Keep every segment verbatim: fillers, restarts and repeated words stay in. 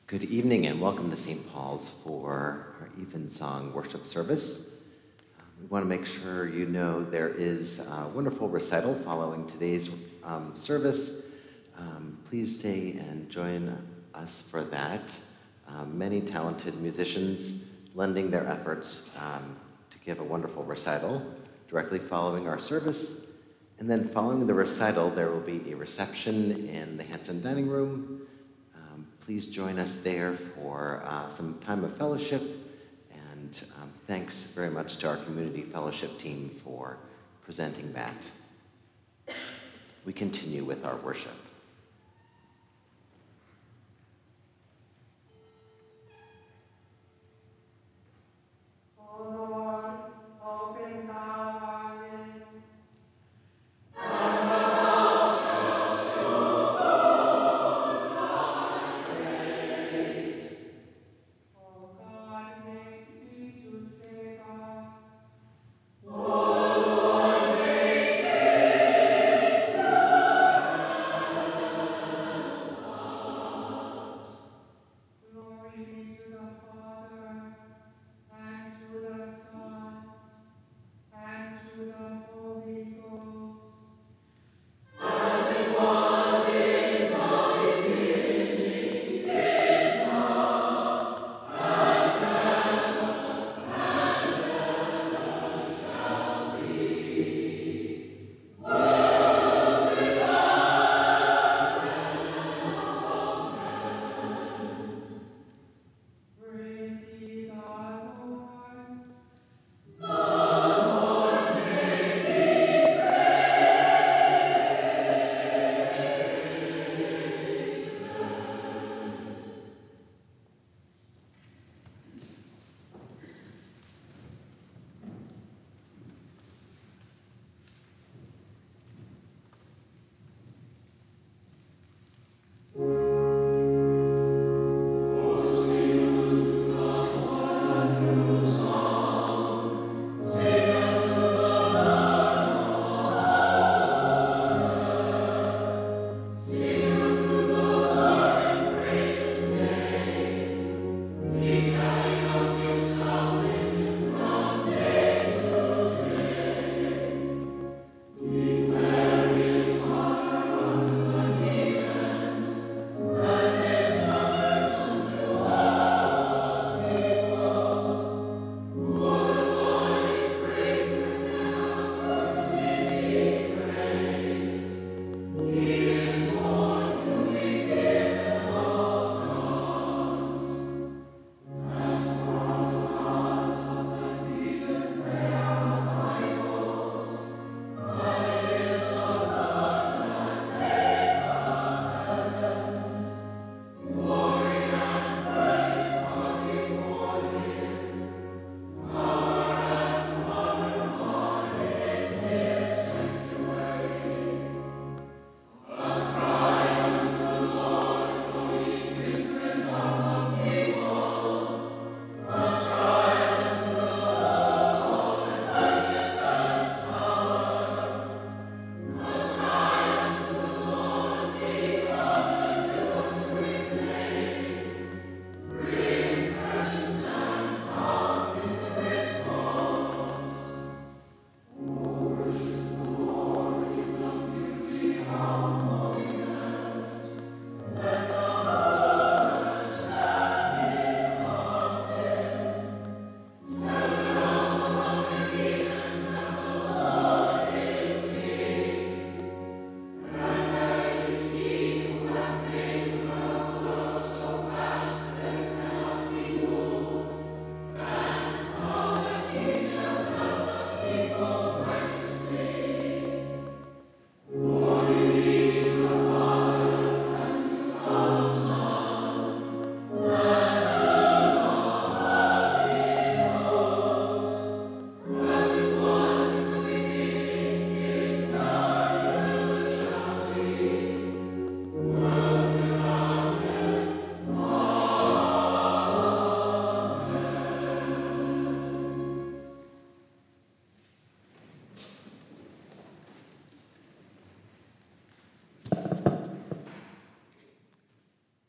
Good evening and welcome to Saint Paul's for our Evensong worship service. Uh, we want to make sure you know there is a wonderful recital following today's um, service. Um, please stay and join us for that. Um, many talented musicians lending their efforts um, to give a wonderful recital directly following our service. And then following the recital, there will be a reception in the Hanson Dining Room. Please join us there for uh, some time of fellowship, and um, thanks very much to our community fellowship team for presenting that. We continue with our worship.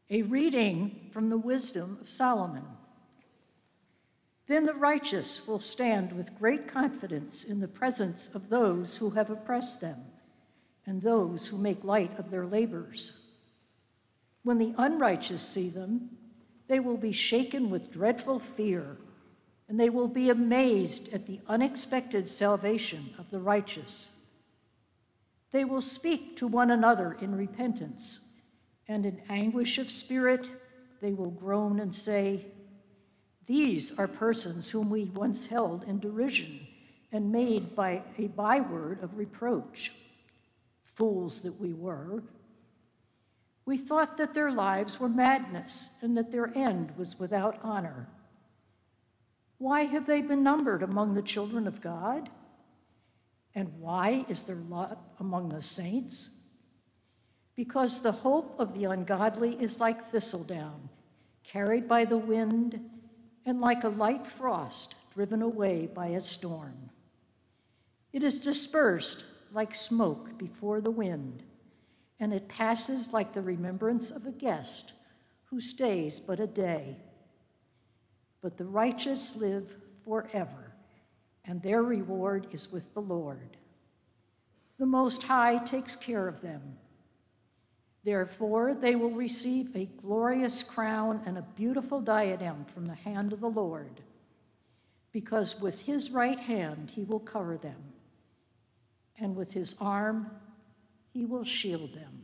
A reading from the Wisdom of Solomon. Then the righteous will stand with great confidence in the presence of those who have oppressed them and those who make light of their labors. When the unrighteous see them, they will be shaken with dreadful fear, and they will be amazed at the unexpected salvation of the righteous. They will speak to one another in repentance, and in anguish of spirit, they will groan and say, "These are persons whom we once held in derision and made by a byword of reproach. Fools that we were. We thought that their lives were madness and that their end was without honor. Why have they been numbered among the children of God? And why is their lot among the saints? Because the hope of the ungodly is like thistledown, carried by the wind, and like a light frost driven away by a storm. It is dispersed like smoke before the wind, and it passes like the remembrance of a guest who stays but a day. But the righteous live forever, and their reward is with the Lord. The Most High takes care of them. Therefore, they will receive a glorious crown and a beautiful diadem from the hand of the Lord, because with his right hand he will cover them, and with his arm he will shield them.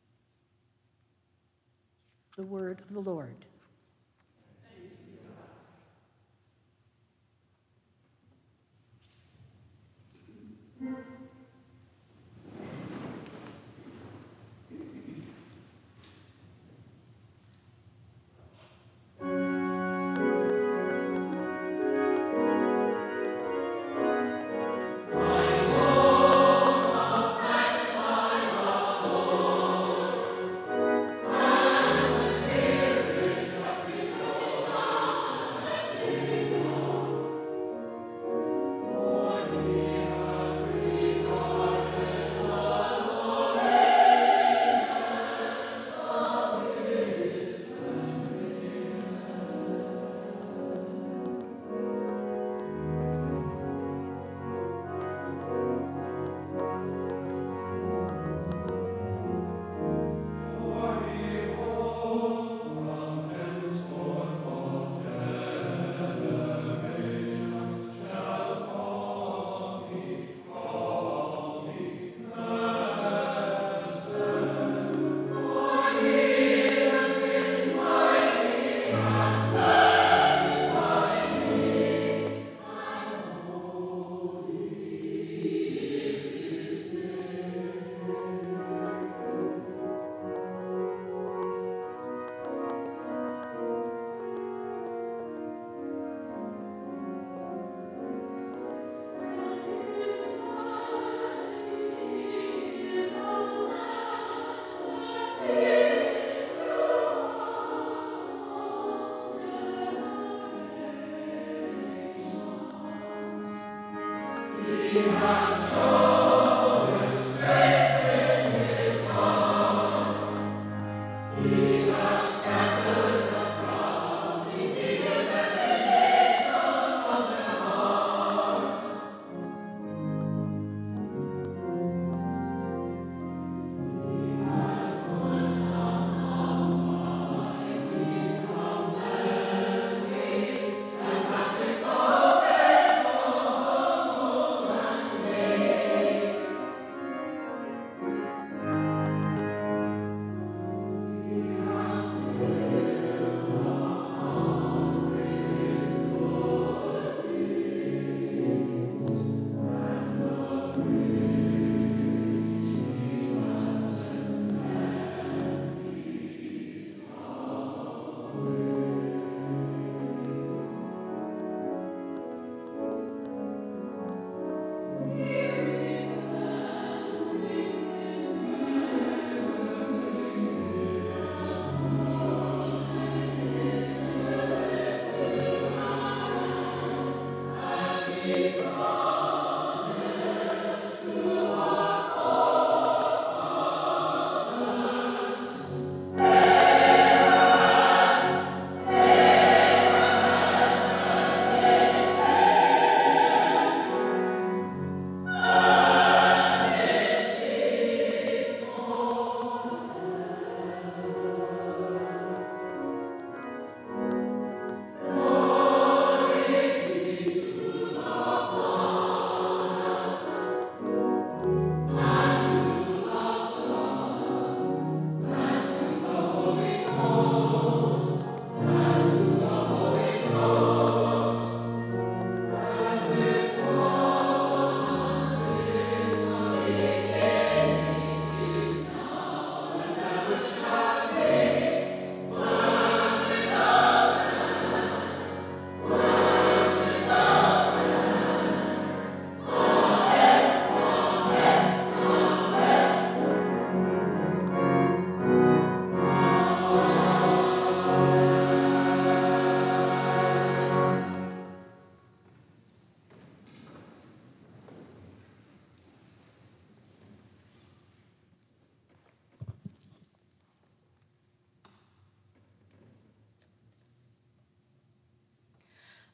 The word of the Lord.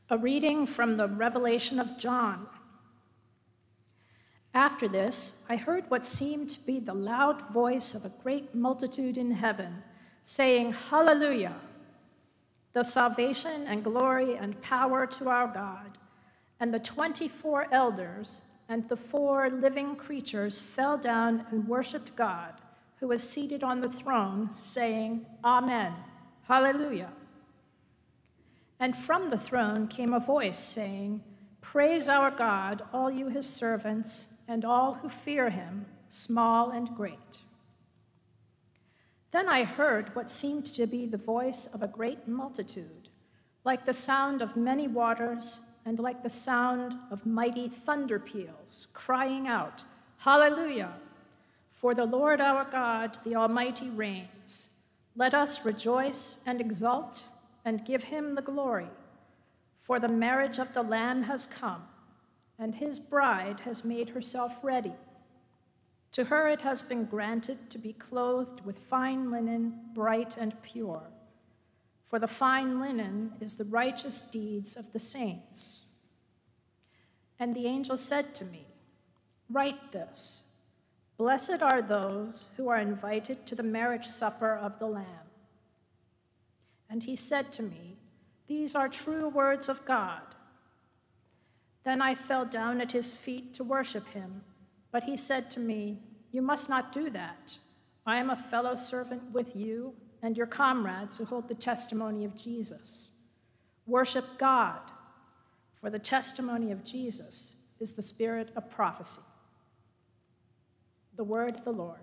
A reading from the Revelation of John. After this, I heard what seemed to be the loud voice of a great multitude in heaven, saying, Hallelujah! The salvation and glory and power to our God. And the twenty-four elders and the four living creatures fell down and worshiped God, who was seated on the throne, saying, Amen, Hallelujah. And from the throne came a voice saying, Praise our God, all you his servants, and all who fear him, small and great. Then I heard what seemed to be the voice of a great multitude, like the sound of many waters, and like the sound of mighty thunder peals, crying out, Hallelujah! For the Lord our God, the Almighty, reigns. Let us rejoice and exult and give him the glory. For the marriage of the Lamb has come, and his bride has made herself ready. To her it has been granted to be clothed with fine linen, bright and pure. For the fine linen is the righteous deeds of the saints. And the angel said to me, Write this, Blessed are those who are invited to the marriage supper of the Lamb. And he said to me, These are true words of God. Then I fell down at his feet to worship him, but he said to me, You must not do that. I am a fellow servant with you and your comrades who hold the testimony of Jesus. Worship God, for the testimony of Jesus is the spirit of prophecy. The word of the Lord.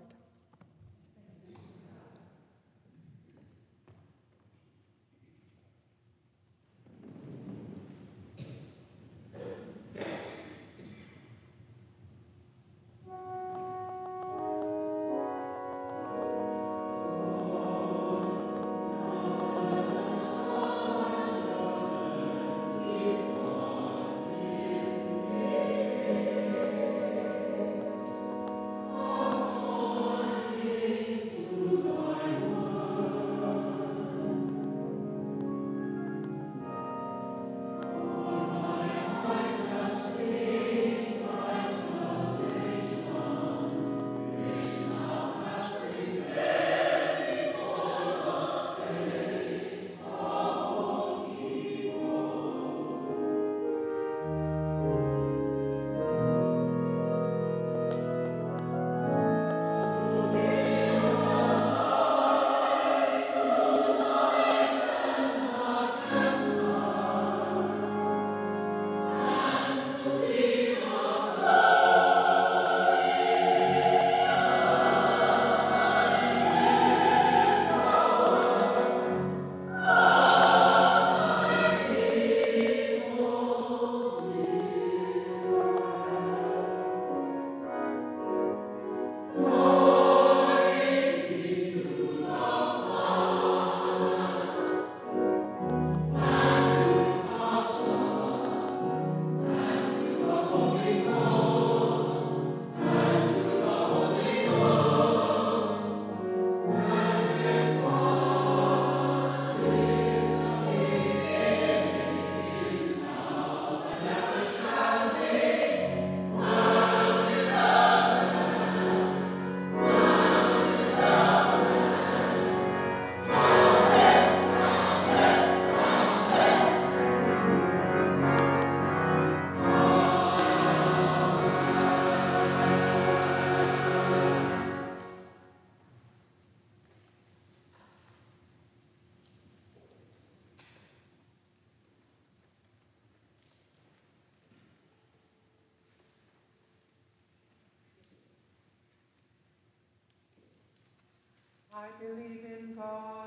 I believe in God,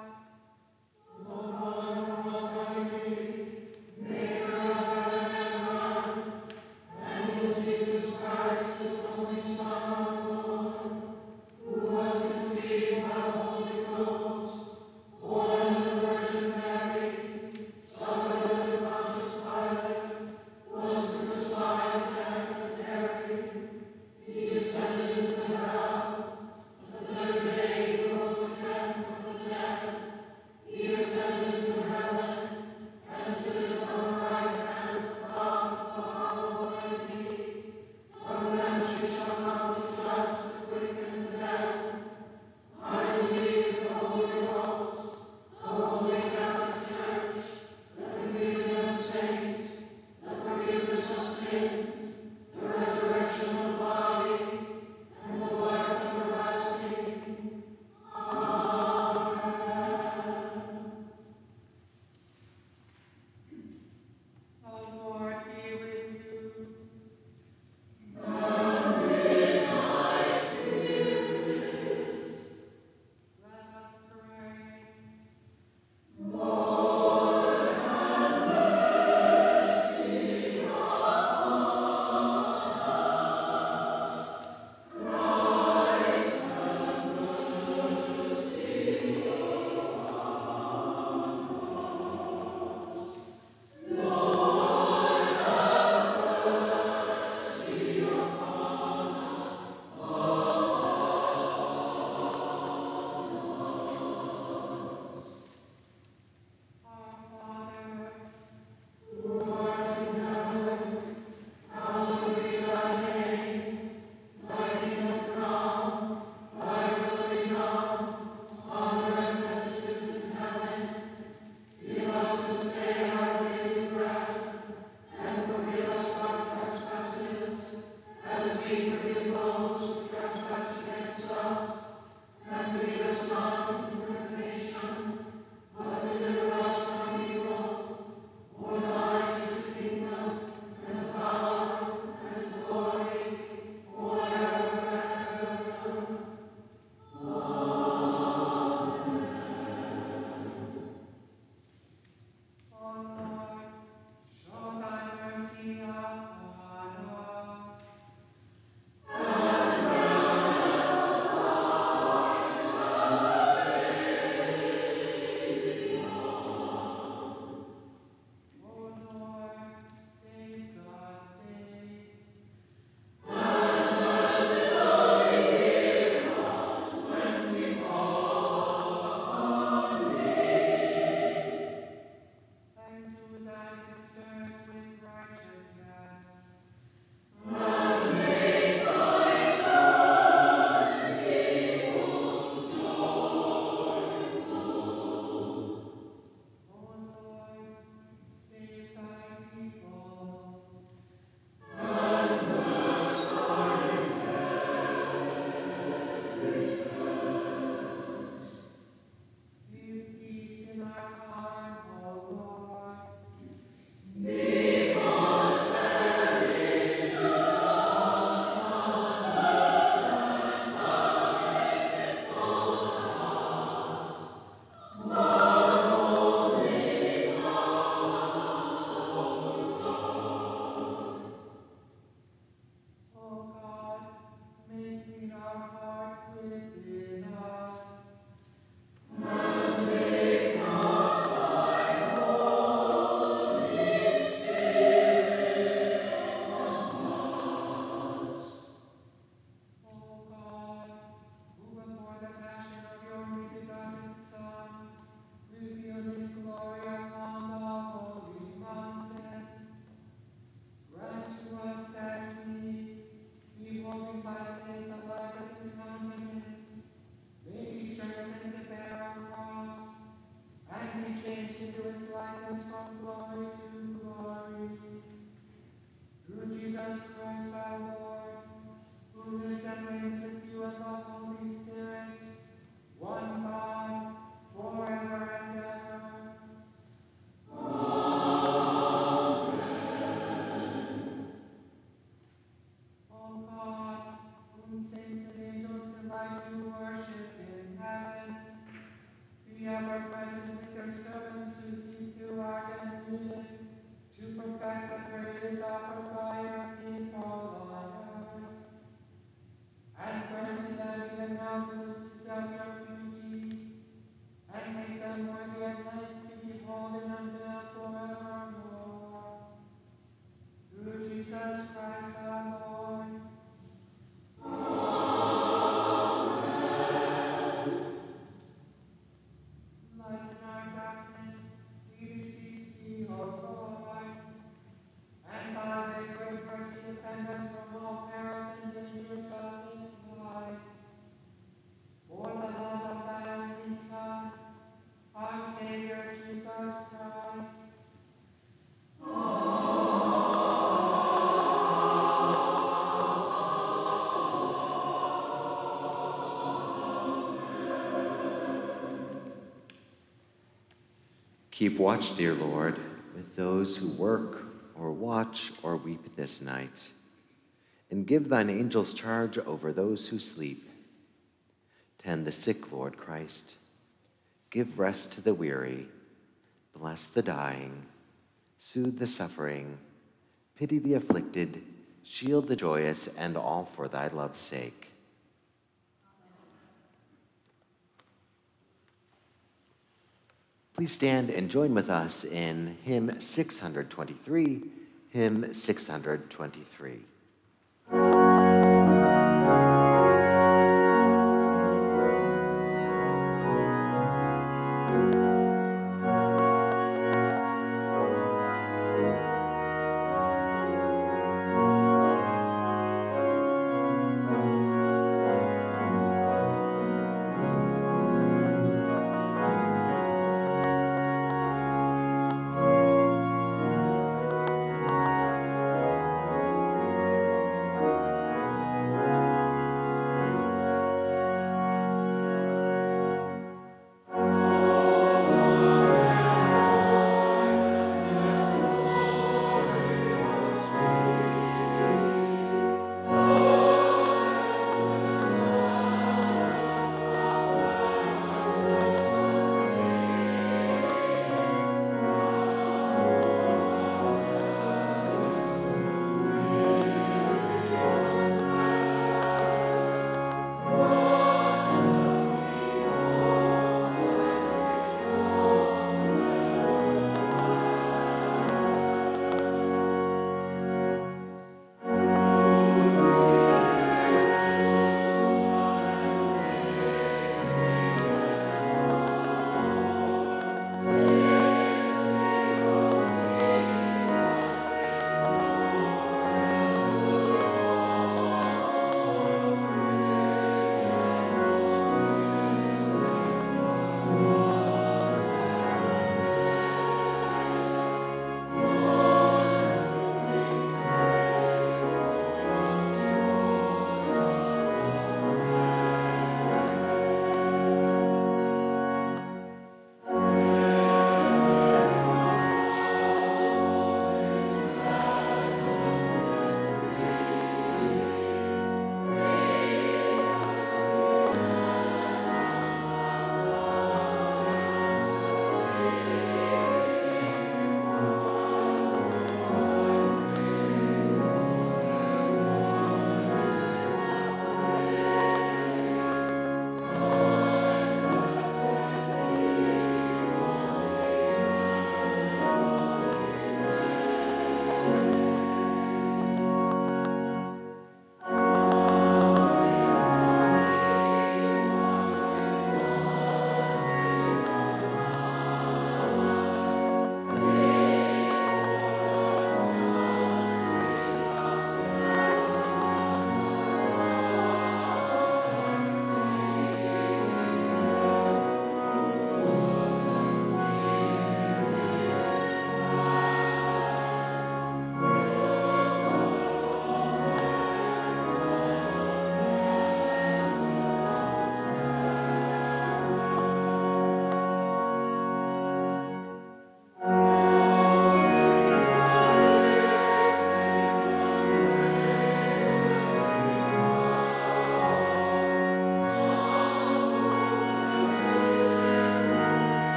He descended into hell. The third day he rose again Keep watch, dear Lord, with those who work or watch or weep this night, and give thine angels charge over those who sleep. Tend the sick, Lord Christ. Give rest to the weary. Bless the dying. Soothe the suffering. Pity the afflicted. Shield the joyous, and all for thy love's sake. Please stand and join with us in hymn six hundred twenty-three, hymn six hundred twenty-three.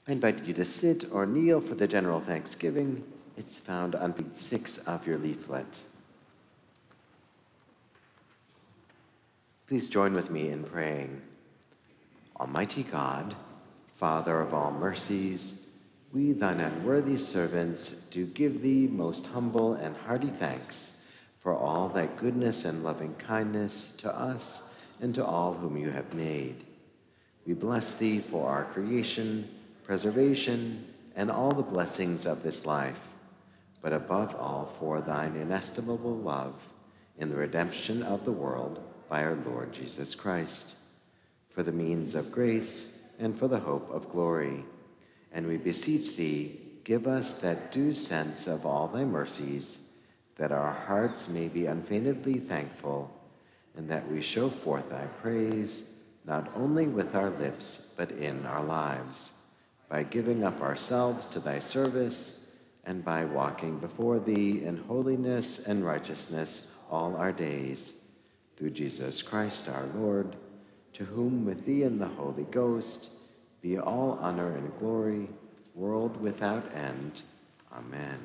I invite you to sit or kneel for the general thanksgiving. It's found on page six of your leaflet. Please join with me in praying. Almighty God, Father of all mercies, we, thine unworthy servants, do give thee most humble and hearty thanks for all thy goodness and loving kindness to us and to all whom you have made. We bless thee for our creation, preservation, and all the blessings of this life, but above all for thine inestimable love in the redemption of the world by our Lord Jesus Christ, for the means of grace and for the hope of glory. And we beseech thee, give us that due sense of all thy mercies, that our hearts may be unfeignedly thankful, and that we show forth thy praise, not only with our lips, but in our lives, by giving up ourselves to thy service, and by walking before thee in holiness and righteousness all our days. Through Jesus Christ our Lord, to whom with thee and the Holy Ghost be all honor and glory, world without end. Amen.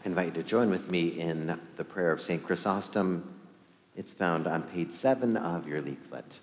I invite you to join with me in the prayer of Saint Chrysostom. It's found on page seven of your leaflet.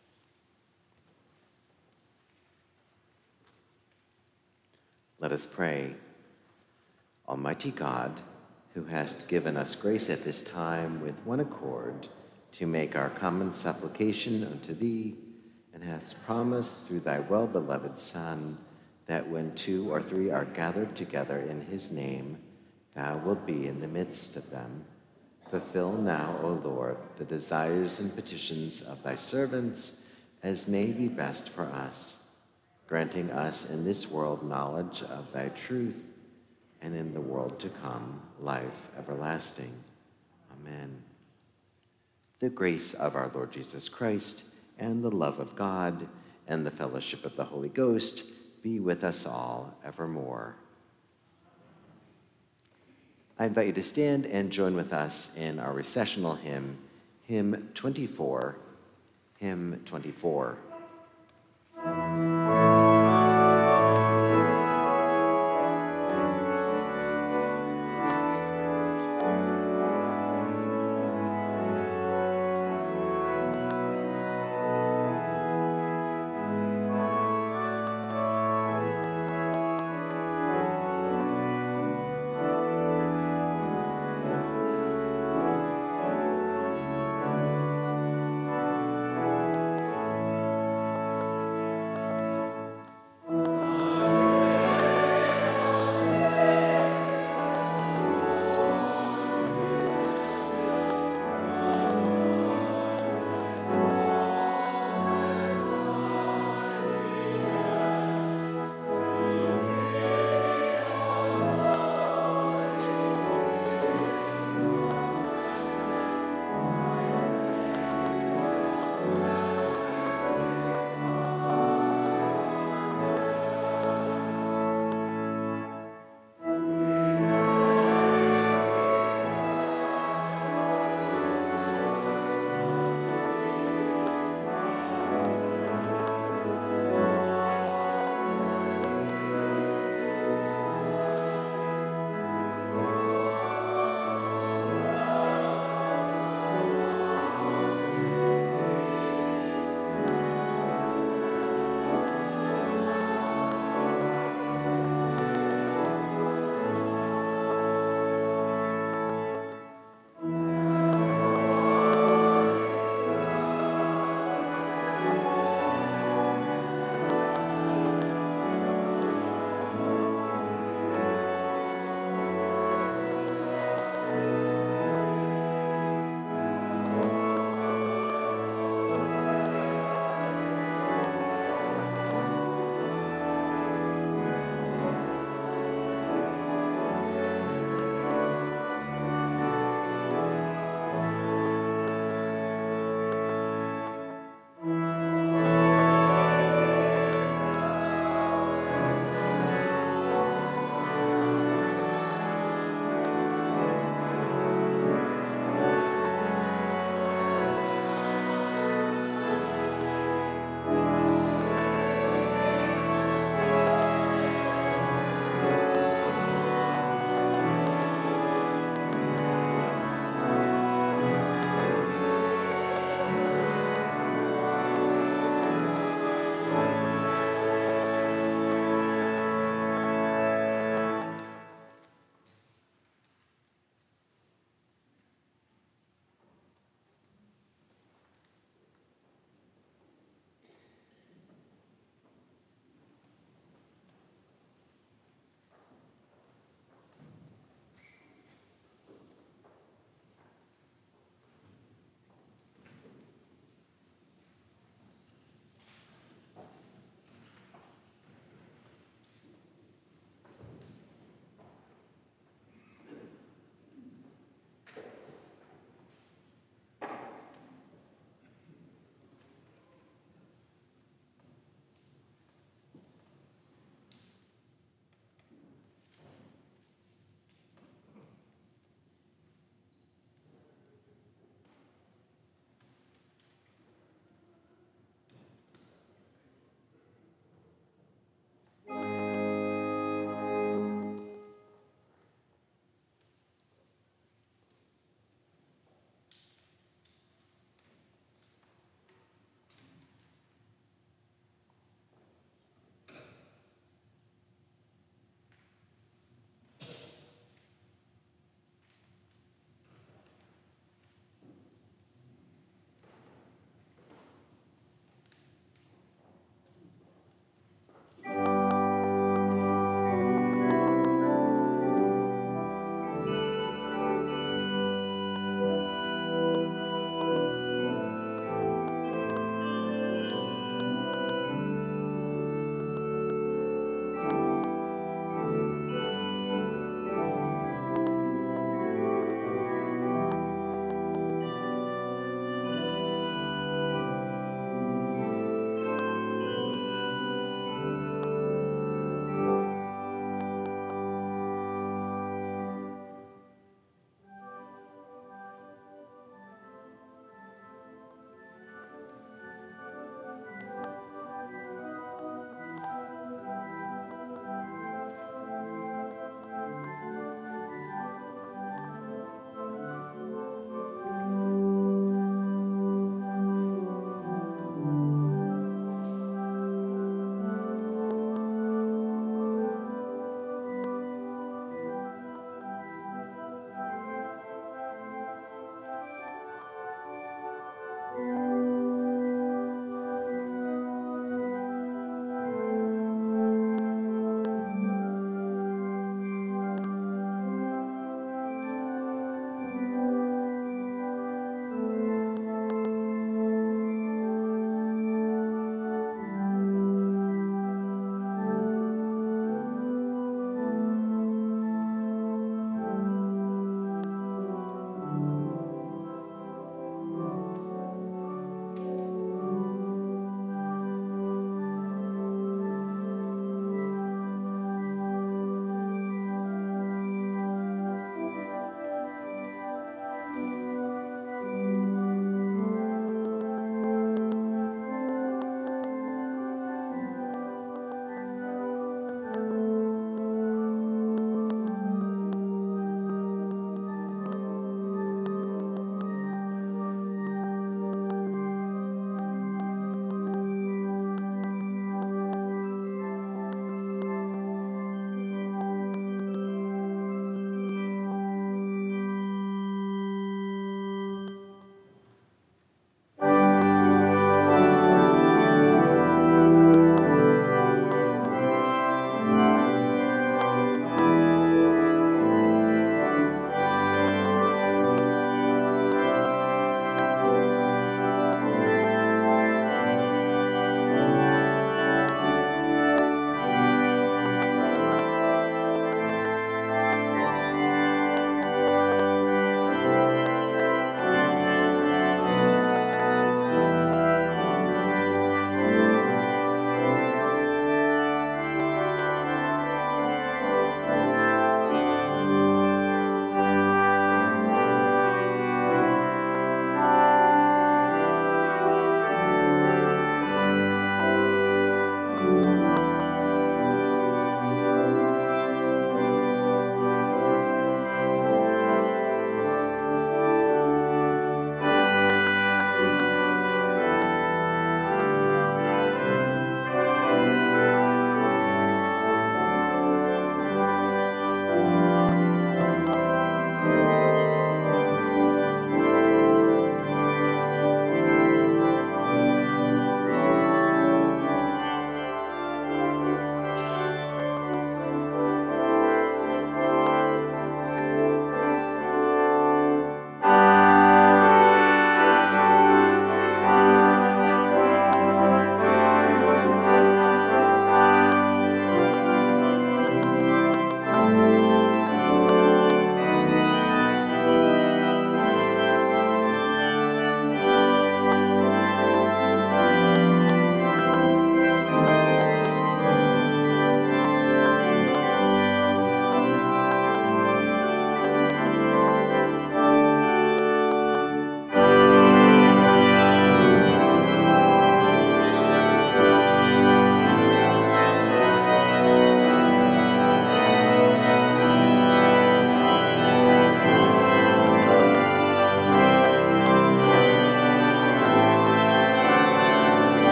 Let us pray. Almighty God, who hast given us grace at this time with one accord to make our common supplication unto thee, and hast promised through thy well-beloved Son that when two or three are gathered together in his name, thou wilt be in the midst of them. Fulfill now, O Lord, the desires and petitions of thy servants as may be best for us, granting us in this world knowledge of thy truth, and in the world to come, life everlasting. Amen. The grace of our Lord Jesus Christ, and the love of God, and the fellowship of the Holy Ghost be with us all evermore. I invite you to stand and join with us in our recessional hymn, hymn twenty-four, hymn twenty-four.